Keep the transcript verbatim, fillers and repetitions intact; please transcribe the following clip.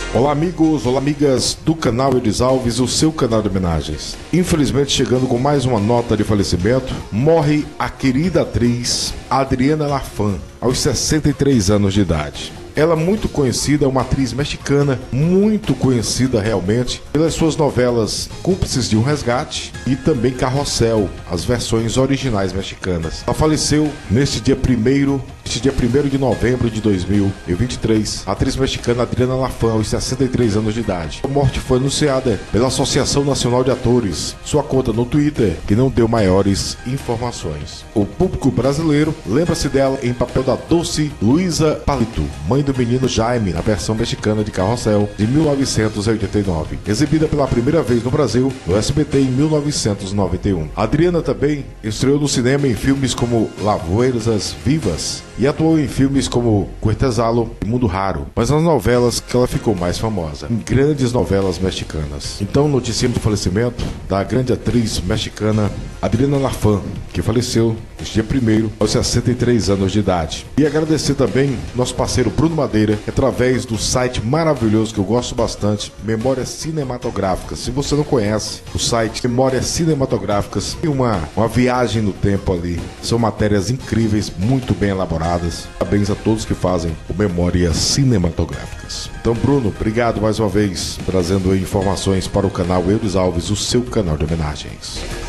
Olá amigos, olá amigas do canal Eudes Alves, o seu canal de homenagens. Infelizmente, chegando com mais uma nota de falecimento, morre a querida atriz Adriana Lafán, aos sessenta e três anos de idade. Ela, muito conhecida, é uma atriz mexicana, muito conhecida realmente pelas suas novelas Cúmplices de um Resgate e também Carrossel, as versões originais mexicanas. Ela faleceu neste dia primeiro, este dia primeiro de novembro de dois mil e vinte e três, a atriz mexicana Adriana Lafán, aos sessenta e três anos de idade. A morte foi anunciada pela Associação Nacional de Atores, sua conta no Twitter, que não deu maiores informações. O público brasileiro lembra-se dela em papel da Dulce Luisa Palito, mãe do menino Jaime, na versão mexicana de Carrossel, de mil novecentos e oitenta e nove, exibida pela primeira vez no Brasil, no S B T em mil novecentos e noventa e um. A Adriana também estreou no cinema em filmes como La Fuerzas Vivas e atuou em filmes como Cuartezalo e Mundo Raro, mas nas novelas que ela ficou mais famosa, em grandes novelas mexicanas. Então noticiamos o falecimento da grande atriz mexicana Adriana Lafán, que faleceu neste dia primeiro, aos sessenta e três anos de idade. E agradecer também nosso parceiro Bruno Madeira, através do site maravilhoso que eu gosto bastante, Memórias Cinematográficas. Se você não conhece o site Memórias Cinematográficas, tem uma, uma viagem no tempo ali. São matérias incríveis, muito bem elaboradas. Parabéns a todos que fazem o Memórias Cinematográficas. Então, Bruno, obrigado mais uma vez, trazendo informações para o canal Eudes Alves, o seu canal de homenagens.